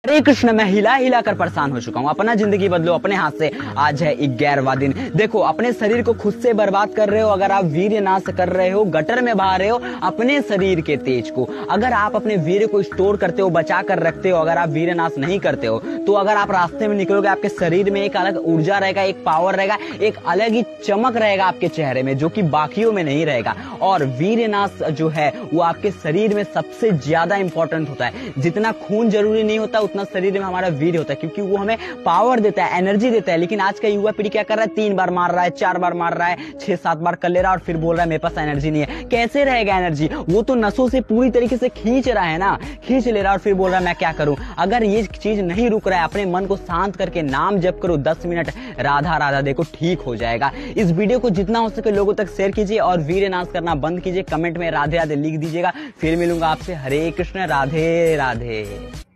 हरे कृष्ण। मैं हिला हिला कर परेशान हो चुका हूँ। अपना जिंदगी बदलो अपने हाथ से। आज है 11वां दिन। देखो, अपने शरीर को खुद से बर्बाद कर रहे हो अगर आप वीर्य नाश कर रहे हो, गटर में बहा रहे हो अपने शरीर के तेज को। अगर आप अपने वीर्य को स्टोर करते हो, बचा कर रखते हो, अगर आप वीर्य नाश नहीं करते हो, तो अगर आप रास्ते में निकलोगे आपके शरीर में एक अलग ऊर्जा रहेगा, एक पावर रहेगा, एक अलग ही चमक रहेगा आपके चेहरे में, जो कि बाकियों में नहीं रहेगा। और वीर्य नाश जो है वो आपके शरीर में सबसे ज्यादा इंपॉर्टेंट होता है। जितना खून जरूरी नहीं होता उतना शरीर में हमारा वीर्य होता है, क्योंकि वो हमें पावर देता है, एनर्जी देता है। लेकिन आज का युवा पीढ़ी क्या कर रहा है? 3 बार मार रहा है, 4 बार मार रहा है, 6-7 बार कर ले रहा है और फिर बोल रहा है मेरे पास एनर्जी नहीं है। कैसे रहेगा एनर्जी? वो तो नसों से पूरी तरीके से खींच रहा है ना, खींच ले रहा है और फिर बोल रहा है मैं क्या करूं। अगर ये चीज नहीं रुक रहा है, अपने मन को शांत करके नाम जप करो 10 मिनट, राधा राधा, देखो ठीक हो जाएगा। इस वीडियो को जितना हो सके लोगों तक शेयर कीजिए और वीर्य नाश करना बंद कीजिए। कमेंट में राधे राधे लिख दीजिएगा। फिर मिलूंगा आपसे। हरे कृष्ण, राधे राधे।